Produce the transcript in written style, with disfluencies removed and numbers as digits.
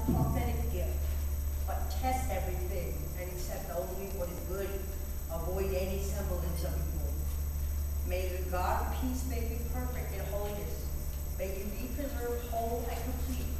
authentic gift, but test everything and accept only what is good. Avoid any semblance of evil. May the God of peace make you perfect in holiness. May you be preserved whole and complete